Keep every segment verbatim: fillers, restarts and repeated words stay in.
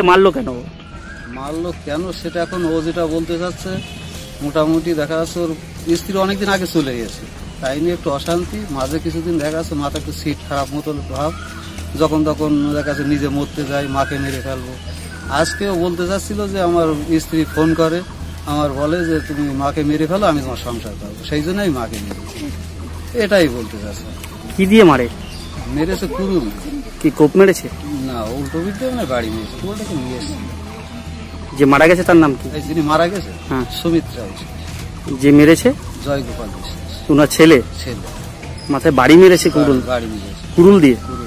মারলো কেন? মারলো কেন সেটা এখন ও যেটা বলতে চাচ্ছে, মোটামুটি দেখা যাচ্ছে ওর স্ত্রী অনেকদিন আগে চলে গেছে, তাই নিয়ে একটু অশান্তি। মাঝে কিছুদিন দেখা যাচ্ছে মাথা একটু সিট খারাপ মতো ভাব, যখন তখন দেখা যাচ্ছে নিজে মরতে যায়, মাকে মেরে ফেলবো। আজকেও বলতে চাচ্ছিল যে আমার স্ত্রী ফোন করে, আমার বলে যে তুমি মাকে মেরে ফেলো, আমি তোমার সংসার করবো, সেই জন্যই মাকে মেরে, এটাই বলতে চাচ্ছে। কি দিয়ে মারে? মেরেছে কুরুল। কি কোপ মেরেছে? না, উল্টো বিদ্যে মানে বাড়ি মেরেছে, ওটাকে নিয়ে এসেছিল। যে মারা গেছে তার নাম কি? যিনি মারা গেছে হ্যাঁ সুমিত্রা। যে মেরেছে জয় গোপাল বিশ্বাস, ওনার ছেলে। ছেলে মাথায় বাড়ি মেরেছে কুরুল? বাড়ি মেরেছে কুরুল দিয়ে। কুরুল।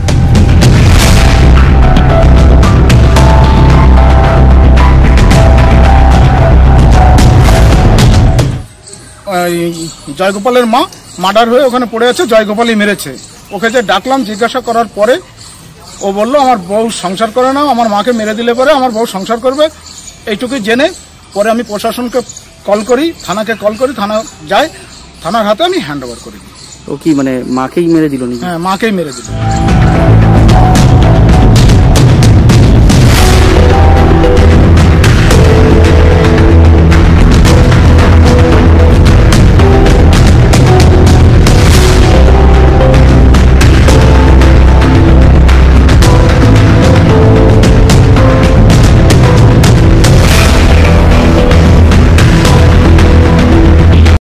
জয়গোপালের মা মার্ডার হয়ে ওখানে পড়ে আছে, জয়গোপালই মেরেছে। ওকে যে ডাকলাম জিজ্ঞাসা করার পরে ও বললো আমার বউ সংসার করে না, আমার মাকে মেরে দিলে পরে আমার বউ সংসার করবে, এইটুকুই জেনে পরে আমি প্রশাসনকে কল করি, থানাকে কল করি, থানা যায়, থানার হাতে আমি হ্যান্ড ওভার করি। ও কি মানে মাকেই মেরে দিল? হ্যাঁ, মাকেই মেরে দিল।